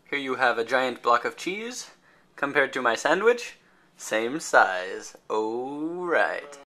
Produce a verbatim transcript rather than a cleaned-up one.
Here you have a giant block of cheese compared to my sandwich. Same size. Oh, right.